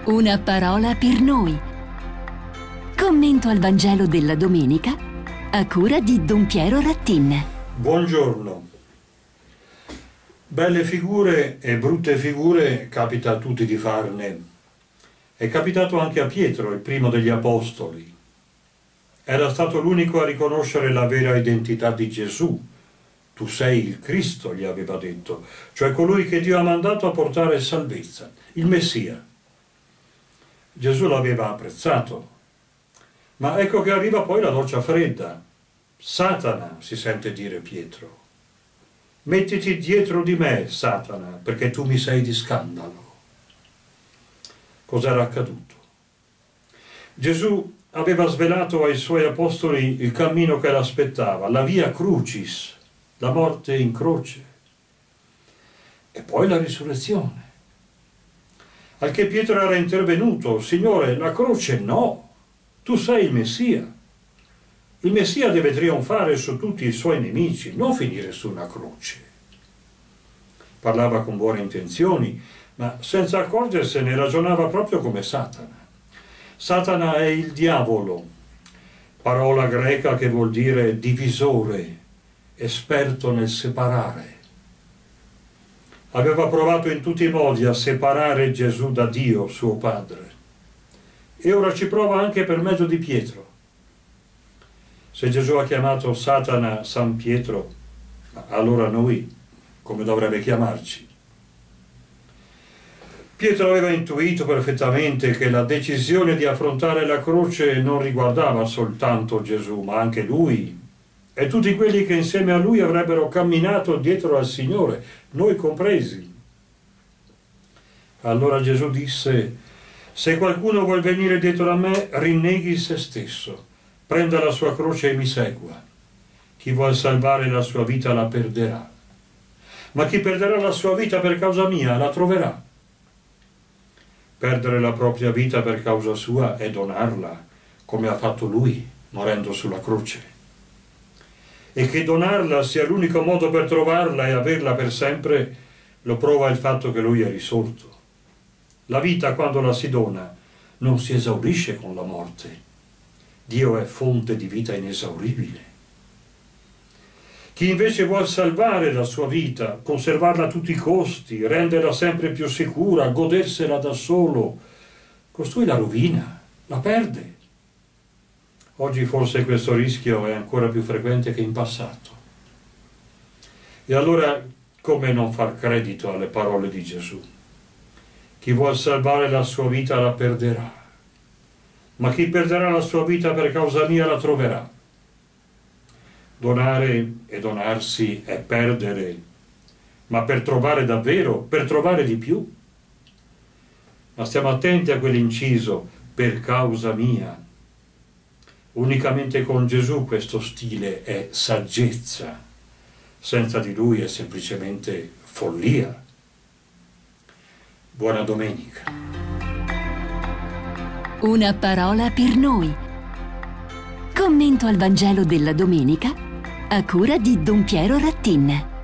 Una parola per noi. Commento al Vangelo della domenica a cura di Don Piero Rattin. Buongiorno. Belle figure e brutte figure capita a tutti di farne. È capitato anche a Pietro, il primo degli apostoli. Era stato l'unico a riconoscere la vera identità di Gesù. Tu sei il Cristo, gli aveva detto, cioè colui che Dio ha mandato a portare salvezza, il Messia. Gesù l'aveva apprezzato, ma ecco che arriva poi la doccia fredda. Satana, si sente dire Pietro. Mettiti dietro di me, Satana, perché tu mi sei di scandalo. Cos'era accaduto? Gesù aveva svelato ai suoi apostoli il cammino che l'aspettava, la via crucis, la morte in croce, e poi la risurrezione. Al che Pietro era intervenuto: Signore, la croce no, tu sei il Messia. Il Messia deve trionfare su tutti i suoi nemici, non finire su una croce. Parlava con buone intenzioni, ma senza accorgersene ragionava proprio come Satana. Satana è il diavolo, parola greca che vuol dire divisore, esperto nel separare. Aveva provato in tutti i modi a separare Gesù da Dio, suo Padre, e ora ci prova anche per mezzo di Pietro. Se Gesù ha chiamato Satana San Pietro, allora noi come dovrebbe chiamarci? Pietro aveva intuito perfettamente che la decisione di affrontare la croce non riguardava soltanto Gesù, ma anche lui e tutti quelli che insieme a lui avrebbero camminato dietro al Signore, noi compresi. Allora Gesù disse: se qualcuno vuol venire dietro a me, rinneghi se stesso, prenda la sua croce e mi segua. Chi vuol salvare la sua vita la perderà, ma chi perderà la sua vita per causa mia la troverà. Perdere la propria vita per causa sua è donarla, come ha fatto lui, morendo sulla croce. E che donarla sia l'unico modo per trovarla e averla per sempre, lo prova il fatto che lui è risorto. La vita, quando la si dona, non si esaurisce con la morte. Dio è fonte di vita inesauribile. Chi invece vuol salvare la sua vita, conservarla a tutti i costi, renderla sempre più sicura, godersela da solo, costui la rovina, la perde. Oggi forse questo rischio è ancora più frequente che in passato. E allora come non far credito alle parole di Gesù? Chi vuol salvare la sua vita la perderà, ma chi perderà la sua vita per causa mia la troverà. Donare e donarsi è perdere, ma per trovare davvero, per trovare di più. Ma stiamo attenti a quell'inciso, per causa mia. Unicamente con Gesù questo stile è saggezza, senza di lui è semplicemente follia. Buona domenica. Una parola per noi. Commento al Vangelo della domenica a cura di Don Piero Rattin.